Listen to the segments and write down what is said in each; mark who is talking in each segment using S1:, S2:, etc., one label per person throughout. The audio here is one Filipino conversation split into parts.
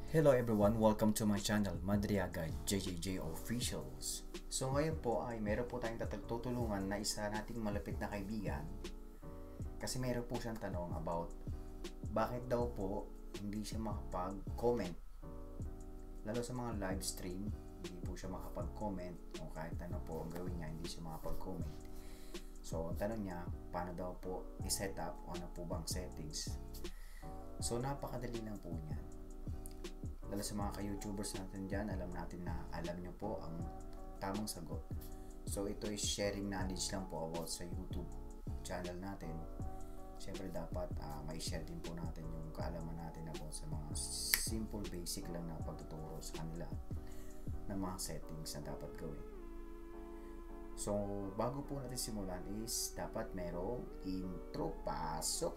S1: Hello everyone, welcome to my channel, Madriaga JJJ Officials. So ngayon po ay meron po tayong tutulungan na isa nating malapit na kaibigan. Kasi meron po siyang tanong about bakit daw po hindi siya makapag-comment. Lalo sa mga live stream, hindi po siya makapag-comment o kahit ano po ang gawin niya, hindi siya makapag-comment. So ang tanong niya, paano daw po i-set up o ano po bang settings? So napakadali lang po niyan. Lalo sa mga ka-YouTubers natin dyan, alam natin na alam nyo po ang tamang sagot. So ito is sharing knowledge lang po about sa YouTube channel natin. Siyempre dapat may share din po natin yung kaalaman natin about sa mga simple basic lang na pagtuturo sa kanila ng mga settings na dapat gawin. So bago po natin simulan is dapat merong intro. Pasok!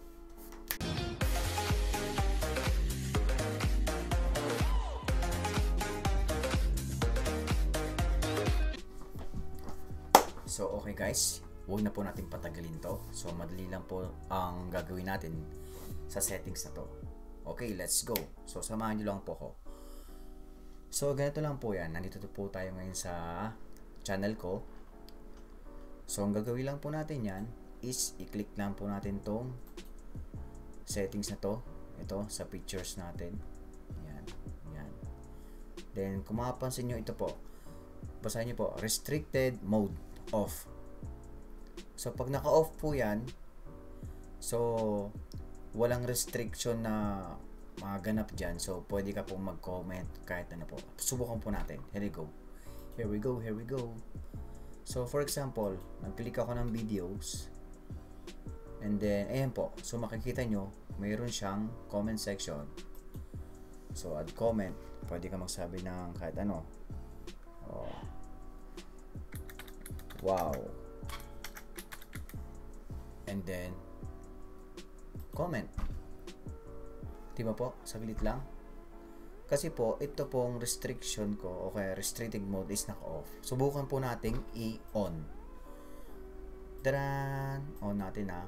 S1: So okay guys, huwag na po natin patagalin to. So madali lang po ang gagawin natin sa settings na to. Okay, let's go. So samahan nyo lang po ko. So ganito lang po yan. Nandito po tayo ngayon sa channel ko. So ang gagawin lang po natin yan is i-click lang po natin tong settings na to. Ito sa pictures natin. Yan, yan. Then kung makapansin nyo, ito po. Basahin nyo po, restricted mode off. So pag naka-off po yan, so walang restriction na maganap dyan. So pwede ka pong mag-comment kahit ano po. Subukan po natin. Here we go. Here we go. Here we go. So for example, nag-click ako ng videos. And then, ayan po. So makikita nyo, mayroon siyang comment section. So add comment. Pwede ka magsabi ng kahit ano. Oh. Wow. And then comment. Diba po? Saglit lang. Kasi po, ito pong restriction ko, okay, restricted mode is naka-off. Subukan po nating i-on. Taran! On natin ha.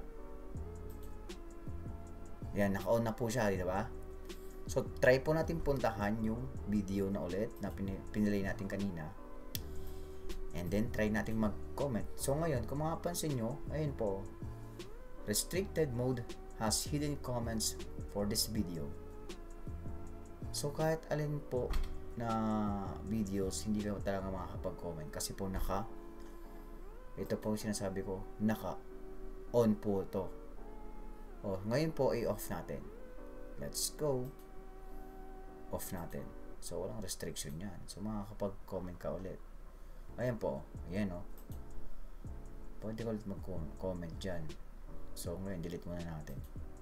S1: Yan, naka-on na po siya, diba? So, try po natin puntahan yung video na ulit na pinilay natin kanina. And then, try natin mag-comment. So, ngayon, kung makapansin nyo, ayun po, restricted mode has hidden comments for this video. So, kahit alin po na videos, hindi ka talaga makakapag-comment. Kasi po, ito po sinasabi ko, naka-on po to. O, ngayon po, i-off natin. Let's go. Off natin. So, walang restriction yan. So, makakapag-comment ka ulit. Ayan po, ayan o. Pwede ko ulit mag-comment dyan. So ngayon, delete muna natin.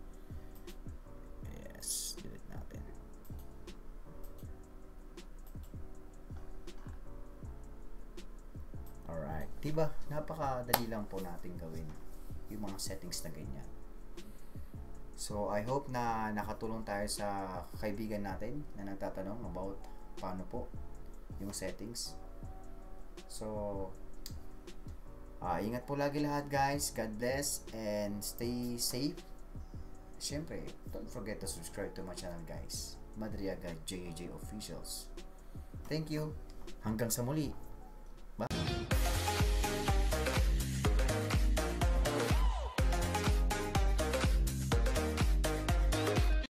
S1: Yes, delete natin. Alright, diba? Napakadali lang po natin gawin yung mga settings na ganyan. So I hope na nakatulong tayo sa kaibigan natin na nagtatanong about paano po yung settings. So, ingat po lagi lahat guys. God bless and stay safe. Siyempre, don't forget to subscribe to my channel guys. Madriaga JJ Officials. Thank you. Hanggang sa muli.